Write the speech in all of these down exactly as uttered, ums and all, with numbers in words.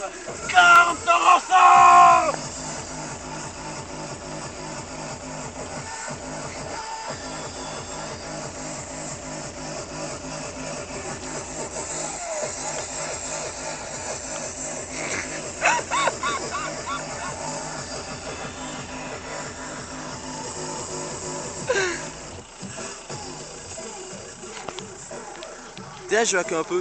Carte de rançon! Tiens, je joue un peu.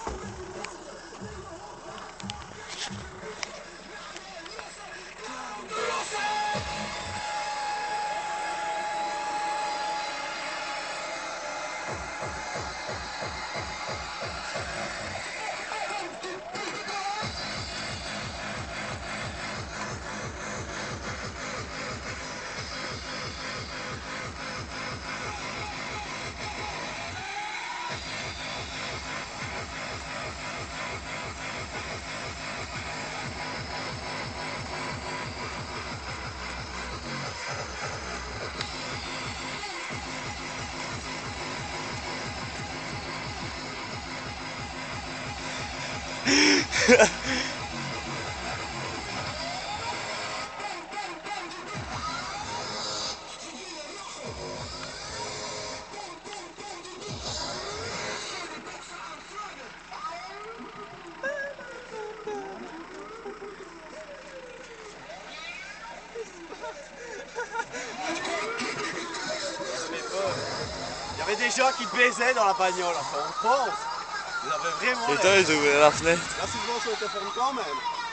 Il y avait des gens qui te baisaient dans la bagnole, enfin on pense. Ils avaient vraiment. Et toi, ils ouvraient la fenêtre. Là, souvent sur le téléphone quand même.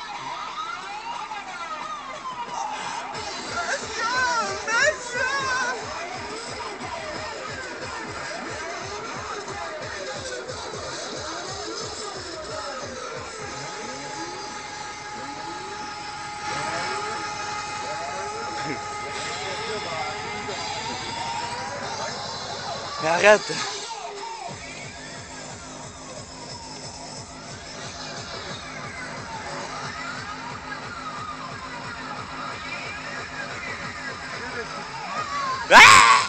Mais arrête! Ah!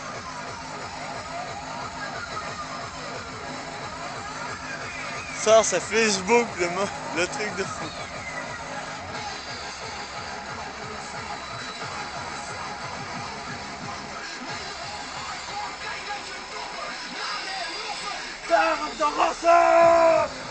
Ça, c'est Facebook, le, le truc de fou. Carte de rançon!